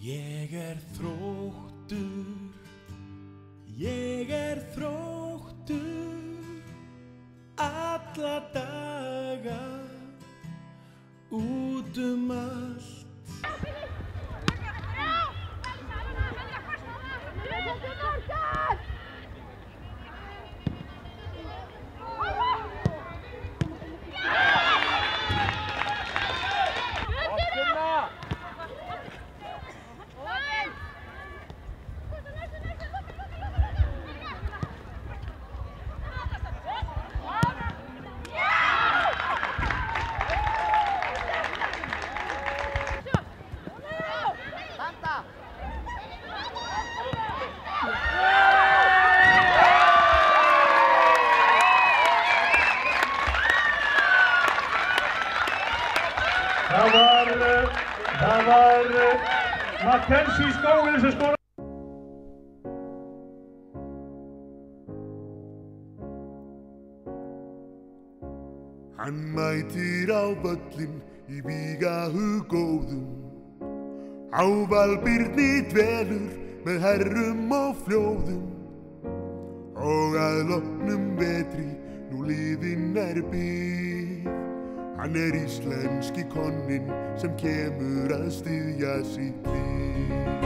Ég er þróttur alla daga út allt. Það var Mackenzie Skógin sem skoraði. Hann mætir á völlinn í vígahug góðum, ávalbirni dvelur með herrum og fljóðum, og að loknum vetri nú liðinn byggð. Hann íslenski konninn sem kemur að styðja sitt lið.